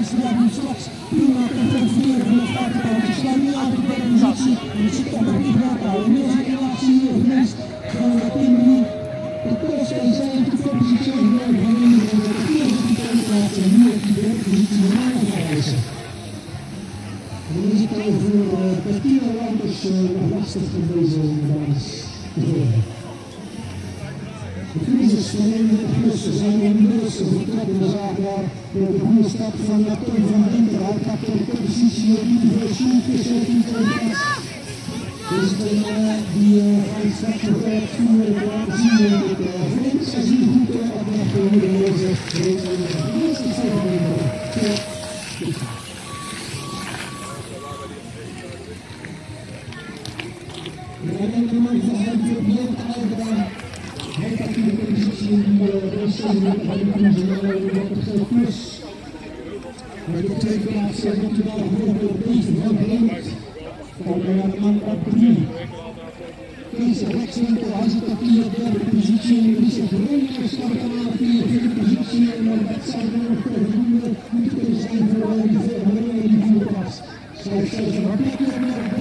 straks prima kan profiteren van de startkant. Ze sluit nu aan de derde positie. En het zit toch nog niet wel houden. Inmiddels een relatie hier geweest van 10 minuten. De Polska is eigenlijk de positie overgenomen van Nederland. De vierde positie en nu op de derde positie van Nederland. En dan is het al voor Bettina Lampers nog lastig om deze dames te volgen. De crisis van 31 zijn inmiddels vertrokken de zaak waar de goede stap van Tom van Winter uit gaat de positie op niveau Schoenvissen op die plaats. Dus die een stap vooruit voeren laten zien in het vreemd seizoen goed op de afgelopen deze eerste volgende. Ik denk dat man van hem voor meer gedaan. Hij heeft in de positie in de race van de nationale plus. Met de tweede plaats komt hij wel voor de deze van Gelend. Van de man op 3. Deze rechtswinkel, hij zit op die derde positie. En die is een grote start aan die vierde positie. En dat zou dan nog moeten zijn voor die vierde plaats. Zij heeft zelfs een plekje op.